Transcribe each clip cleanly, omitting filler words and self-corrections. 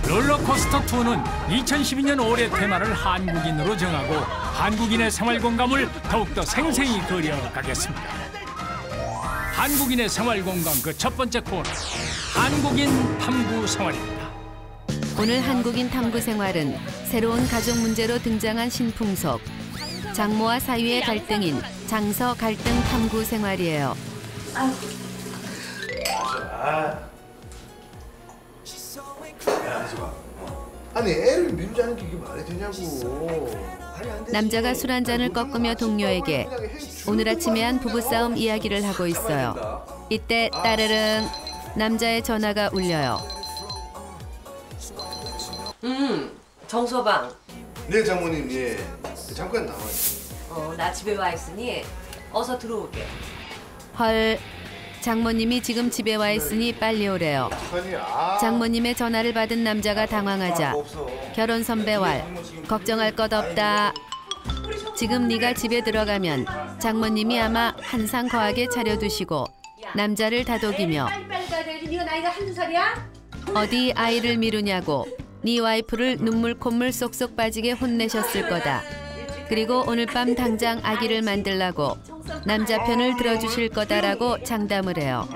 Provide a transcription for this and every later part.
롤러코스터2는 2012년 올해 테마를 한국인으로 정하고 한국인의 생활공감을 더욱더 생생히 그려가겠습니다. 한국인의 생활공감 그 첫 번째 코너, 한국인 탐구생활입니다. 오늘 한국인 탐구생활은 새로운 가족 문제로 등장한 신풍속, 장모와 사위의 갈등인 장서 갈등 탐구생활이에요. 아니 애를 미루자는 게 이게 말이 되냐고. 남자가 술 한 잔을 꺾으며 동료에게 오늘 아침에 한 부부싸움 이야기를 하고 있어요. 이때 따르릉 남자의 전화가 울려요. 정서방. 네 장모님, 예. 잠깐 나와요. 나 집에 와 있으니 어서 들어오게. 헐, 장모님이 지금 집에 와 있으니 빨리 오래요. 장모님의 전화를 받은 남자가 당황하자 결혼 선배 왈, 걱정할 것 없다. 지금 네가 집에 들어가면 장모님이 아마 한 상 거하게 차려두시고 남자를 다독이며 빨리 가야 돼. 네가 나이가 한두 살이야? 어디 아이를 미루냐고 네 와이프를 눈물 콧물 쏙쏙 빠지게 혼내셨을 거다. 그리고 오늘 밤 당장 아기를 만들라고 남자 편을 들어주실 거다라고 장담을 해요.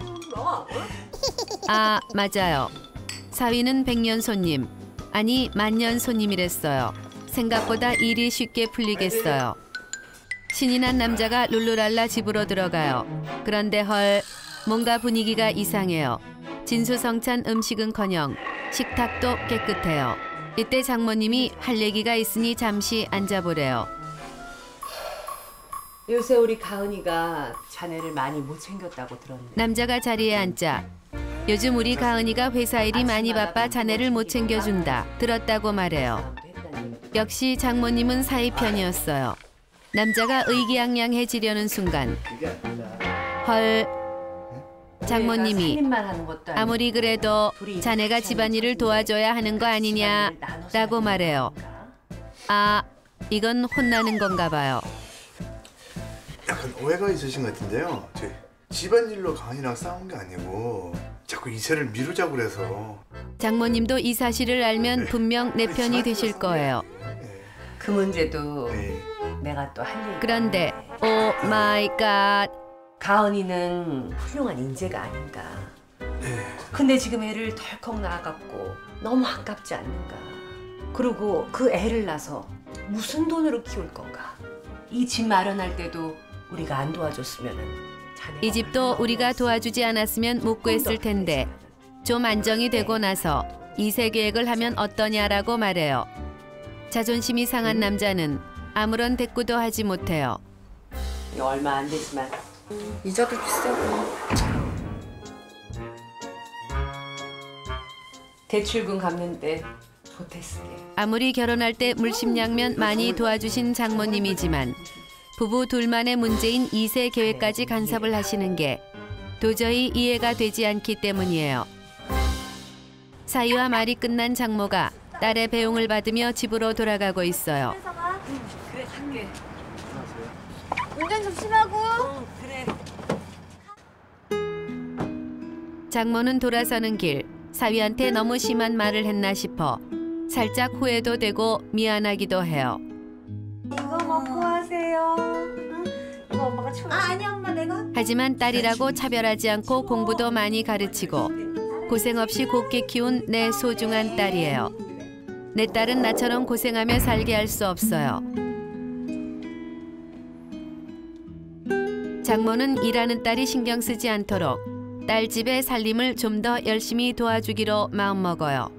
아, 맞아요. 사위는 백년 손님, 아니 만년 손님이랬어요. 생각보다 일이 쉽게 풀리겠어요. 신이 난 남자가 룰루랄라 집으로 들어가요. 그런데 헐, 뭔가 분위기가 이상해요. 진수성찬 음식은커녕 식탁도 깨끗해요. 이때 장모님이 할 얘기가 있으니 잠시 앉아보래요. 요새 우리 가은이가 자네를 많이 못 챙겼다고 들었네. 남자가 자리에 앉자 요즘 우리 가은이가 회사 일이 많이 바빠 자네를 못 챙겨준다 들었다고 말해요. 역시 장모님은 사위 편이었어요. 남자가 의기양양해지려는 순간 헐, 장모님이 아무리 그래도 자네가 집안일을 도와줘야 하는 거 아니냐 라고 말해요. 아, 이건 혼나는 건가 봐요. 약간 오해가 있으신 것 같은데요. 집안일로 가은이랑 싸운 게 아니고 자꾸 이세를 미루자고 그래서. 장모님도 이 사실을 알면 분명 내 편이 되실 거예요. 그 문제도 내가 또 할 얘기. 그런데 오 마이 갓, 가은이는 훌륭한 인재가 아닌가. 근데 지금 애를 덜컥 낳아갖고 너무 아깝지 않는가. 그리고 그 애를 낳아서 무슨 돈으로 키울 건가. 이 집 마련할 때도 우리가 안 도와줬으면 이 집도 우리가 도와주지 않았으면 못 구했을 텐데 좀 안정이 되고 나서 이세 계획을 하면 어떠냐라고 말해요. 자존심이 상한 남자는 아무런 대꾸도 하지 못해요. 얼마 안 되지만 이자도 비싸고. 대출금 갚는데 보태쓰게. 아무리 결혼할 때 물심양면 많이 도와주신 장모님이지만 부부 둘만의 문제인 2세 계획까지 간섭을 하시는 게 도저히 이해가 되지 않기 때문이에요. 사위와 말이 끝난 장모가 딸의 배웅을 받으며 집으로 돌아가고 있어요. 그래, 갈게. 운전 조심하고. 그래. 장모는 돌아서는 길 사위한테 너무 심한 말을 했나 싶어 살짝 후회도 되고 미안하기도 해요. 이거 먹고 하세요. 응? 이거 엄마가 치워. 아니 엄마 내가. 하지만 딸이라고 차별하지 않고 공부도 많이 가르치고 고생 없이 곱게 키운 내 소중한 딸이에요. 내 딸은 나처럼 고생하며 살게 할 수 없어요. 장모는 일하는 딸이 신경 쓰지 않도록 딸 집의 살림을 좀 더 열심히 도와주기로 마음먹어요.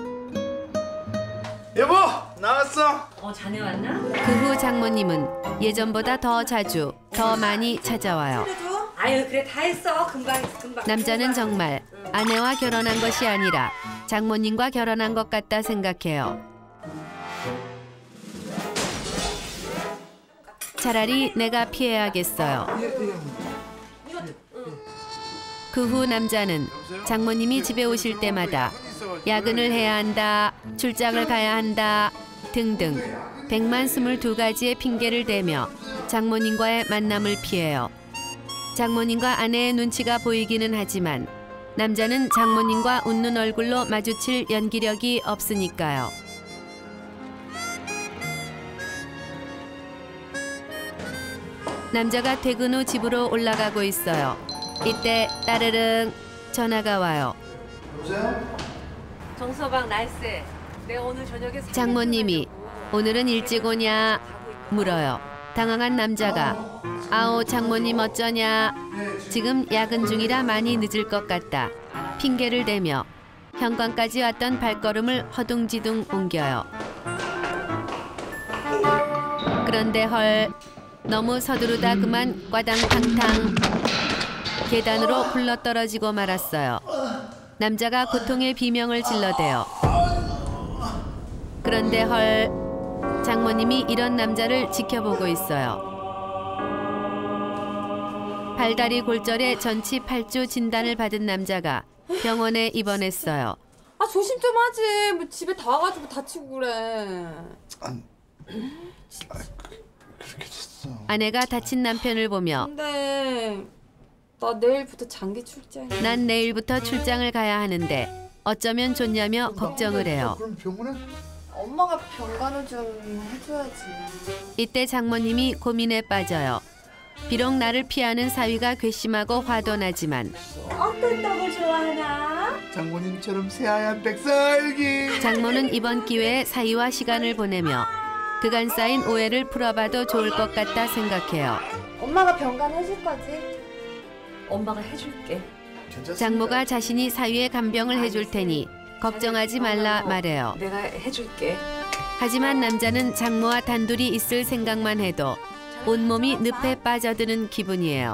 여보, 나왔어. 자네 왔나? 그 후 장모님은 예전보다 더 자주, 더 많이 찾아와요. 아유, 그래 다 했어. 금방. 남자는 정말 아내와 결혼한 것이 아니라 장모님과 결혼한 것 같다 생각해요. 차라리 내가 피해야겠어요. 그 후 남자는 장모님이 집에 오실 때마다 야근을 해야 한다, 출장을 가야 한다 등등 122가지의 핑계를 대며 장모님과의 만남을 피해요. 장모님과 아내의 눈치가 보이기는 하지만 남자는 장모님과 웃는 얼굴로 마주칠 연기력이 없으니까요. 남자가 퇴근 후 집으로 올라가고 있어요. 이때 따르릉 전화가 와요. 여보세요? 정서방 날씨. 내가 오늘 저녁에 장모님이 오늘은 일찍 오냐 물어요. 당황한 남자가 아오 장모님 어쩌냐. 지금 야근 중이라 많이 늦을 것 같다. 핑계를 대며 현관까지 왔던 발걸음을 허둥지둥 옮겨요. 그런데 헐 너무 서두르다 그만 꽈당탕탕 계단으로 굴러떨어지고 말았어요. 남자가 고통의 비명을 질러대요. 그런데 헐 장모님이 이런 남자를 지켜보고 있어요. 발다리 골절에 전치 8주 진단을 받은 남자가 병원에 입원했어요. 아 조심 좀 하지. 뭐 집에 다 와가지고 다치고 그래. 그렇게 됐어. 아내가 다친 남편을 보며 근데 나 내일부터 장기 출장이야. 난 내일부터 출장을 가야 하는데 어쩌면 좋냐며 걱정을 해요. 그럼 병원에? 엄마가 병간호 좀 해줘야지. 이때 장모님이 고민에 빠져요. 비록 나를 피하는 사위가 괘씸하고 화도 나지만 어떤 떡을 좋아하나? 장모님처럼 새하얀 백설기. 장모는 이번 기회에 사위와 시간을 보내며 그간 쌓인 오해를 풀어봐도 좋을 것 같다 생각해요. 엄마가 병간 해줄 거지? 엄마가 해줄게. 괜찮습니다. 장모가 자신이 사위의 간병을 해줄 테니 걱정하지 말라 말해요. 내가 해줄게. 하지만 남자는 장모와 단둘이 있을 생각만 해도 온몸이 늪에 빠져드는 기분이에요.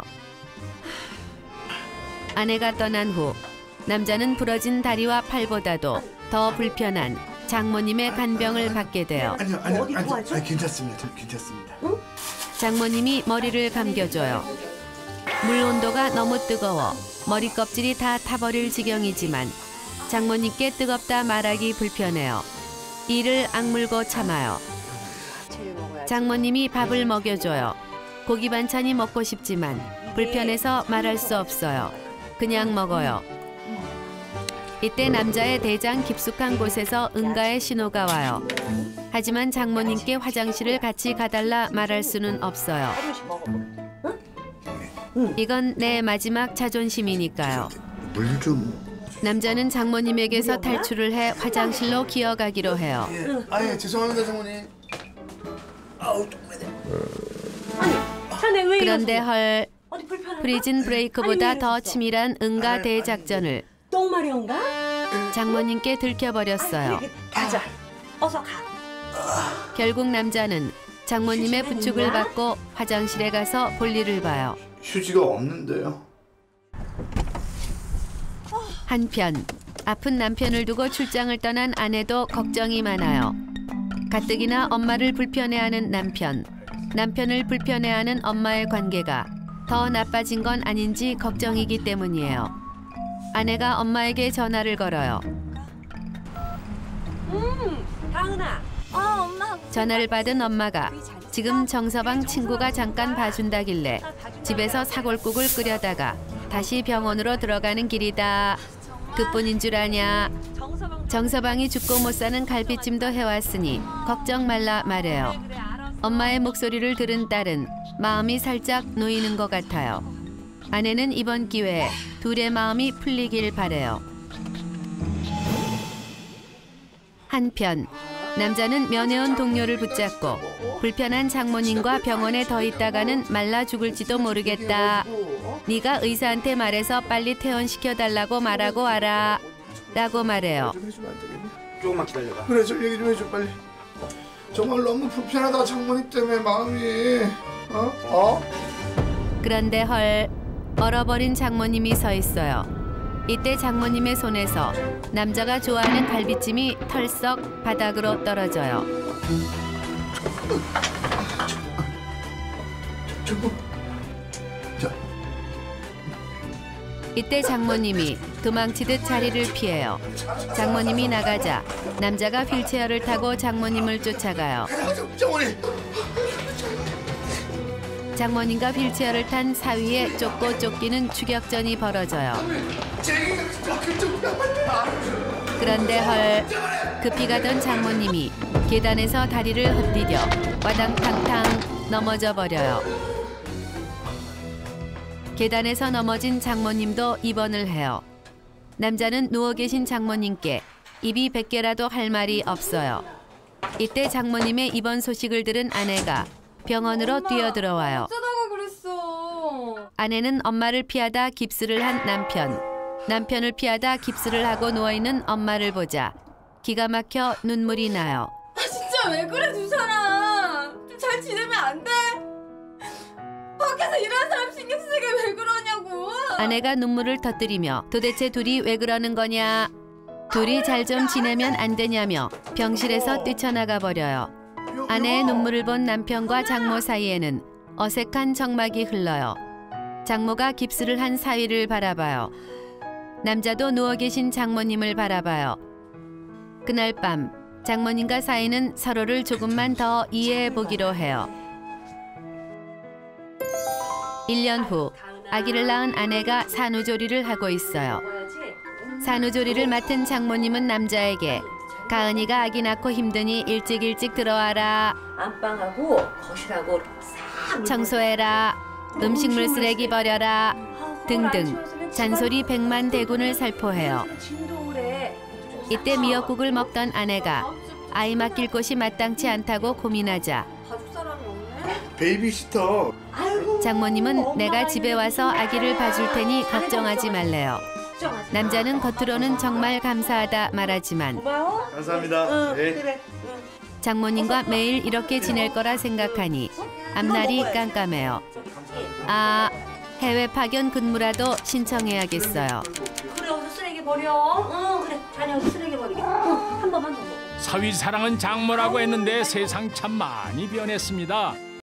아내가 떠난 후 남자는 부러진 다리와 팔보다도 더 불편한 장모님의 간병을 받게 돼요. 아니요, 괜찮습니다. 저 괜찮습니다. 장모님이 머리를 감겨줘요. 물 온도가 너무 뜨거워 머리 껍질이 다 타버릴 지경이지만 장모님께 뜨겁다 말하기 불편해요. 이를 악물고 참아요. 장모님이 밥을 먹여줘요. 고기 반찬이 먹고 싶지만 불편해서 말할 수 없어요. 그냥 먹어요. 이때 남자의 대장 깊숙한 곳에서 응가의 신호가 와요. 하지만 장모님께 화장실을 같이 가달라 말할 수는 없어요. 이건 내 마지막 자존심이니까요. 물 좀. 남자는 장모님에게서 탈출을 해 화장실로 기어가기로 해요. 예, 죄송합니다, 장모님. 아우, 자네 왜 그런데 헐 어디 불편한가? 프리즌 브레이크보다 더 치밀한 응가 대작전을 똥 마려운가? 장모님께 들켜버렸어요. 가자. 어서 가. 결국 남자는 장모님의 부축을 받고 화장실에 가서 볼일을 봐요. 휴지가 없는데요. 한편 아픈 남편을 두고 출장을 떠난 아내도 걱정이 많아요. 가뜩이나 엄마를 불편해하는 남편을 불편해하는 엄마의 관계가 더 나빠진 건 아닌지 걱정이기 때문이에요. 아내가 엄마에게 전화를 걸어요. 가은아. 엄마. 전화를 받은 엄마가 지금 정서방 친구가 잠깐 봐준다길래 집에서 사골국을 끓여다가 다시 병원으로 들어가는 길이다. 그뿐인 줄 아냐. 정서방이 죽고 못 사는 갈비찜도 해왔으니 걱정 말라 말해요. 엄마의 목소리를 들은 딸은 마음이 살짝 놓이는 것 같아요. 아내는 이번 기회에 둘의 마음이 풀리길 바래요. 한편 남자는 면회온 동료를 붙잡고 불편한 장모님과 병원에 더 있다가는 말라 죽을지도 모르겠다. 네가 의사한테 말해서 빨리 퇴원시켜달라고 말하고 와라. 라고 말해요. 좀 해주면 안 되겠니? 조금만 기다려봐. 그래, 좀 얘기 좀 해줘, 빨리. 정말 너무 불편하다, 장모님 때문에 마음이. 그런데 헐 얼어버린 장모님이 서 있어요. 이때 장모님의 손에서 남자가 좋아하는 갈비찜이 털썩 바닥으로 떨어져요. 자, 이때 장모님이 도망치듯 자리를 피해요. 장모님이 나가자 남자가 휠체어를 타고 장모님을 쫓아가요. 장모님. 장모님과 휠체어를 탄 사위에 쫓고 쫓기는 추격전이 벌어져요. 그런데 헐, 급히 가던 장모님이 계단에서 다리를 헛디뎌 와당탕탕 넘어져 버려요. 계단에서 넘어진 장모님도 입원을 해요. 남자는 누워 계신 장모님께 입이 100개라도 할 말이 없어요. 이때 장모님의 입원 소식을 들은 아내가 병원으로 뛰어들어와요. 어쩌다가 그랬어. 아내는 엄마를 피하다 깁스를 한 남편, 남편을 피하다 깁스를 하고 누워있는 엄마를 보자 기가 막혀 눈물이 나요. 아 진짜 왜 그래 두 사람. 좀 잘 지내면 안 돼? 밖에서 일하는 사람 신경 쓰게 왜 그러냐고. 아내가 눈물을 터뜨리며 도대체 둘이 왜 그러는 거냐, 둘이 잘 좀 지내면 안 되냐며 병실에서 뛰쳐나가 버려요. 아내의 눈물을 본 남편과 장모 사이에는 어색한 정막이 흘러요. 장모가 깁스를 한 사위를 바라봐요. 남자도 누워 계신 장모님을 바라봐요. 그날 밤 장모님과 사위는 서로를 조금만 더 이해해 보기로 해요. 1년 후 아기를 낳은 아내가 산후조리를 하고 있어요. 산후조리를 맡은 장모님은 남자에게 가은이가 아기 낳고 힘드니 일찍 들어와라. 안방하고 거실하고 싹 청소해라. 음식물 쓰레기 버려라. 등등 잔소리 백만대군을 살포해요. 이때 미역국을 먹던 아내가 아이 맡길 곳이 마땅치 않다고 고민하자 베이비시터. 장모님은 내가 집에 와서 아기를 봐줄 테니 걱정하지 말래요. 남자는 겉으로는 정말 감사하다 말하지만 감사합니다. 네. 장모님과 매일 이렇게 지낼 거라 생각하니 앞날이 깜깜해요. 아, 해외 파견 근무라도 신청해야겠어요. 그래 어서 쓰레기 버려. 그래 다녀서 쓰레기 버리게. 한 번만 더 먹어. 사위 사랑은 장모라고 했는데 세상 참 많이 변했습니다.